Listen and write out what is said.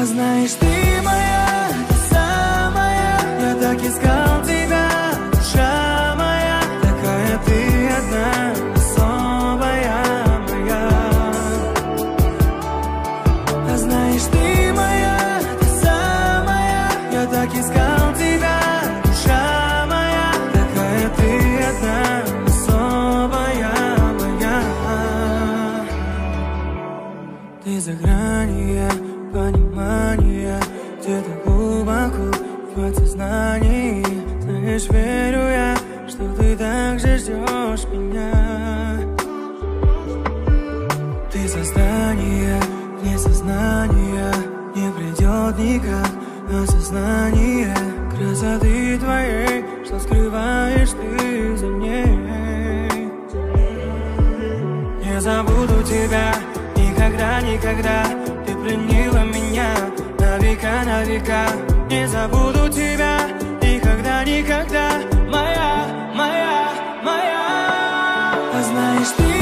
Знаешь, ты моя, ты самая. Я так искал тебя, душа моя. Такая ты одна, особая моя. Знаешь, ты моя, ты самая. Я так искал тебя, душа моя. Такая ты одна, особая моя. Ты за гранью понимания, где-то глубоко в подсознании. Знаешь, верю я, что ты так же ждешь меня. Ты создание, вне сознания. Не придет никак осознание красоты твоей, что скрываешь ты за ней. Не забуду тебя никогда, никогда. Ты пленила меня на века, на века. Не забуду тебя никогда, никогда. Моя, моя, моя. Знаешь, ты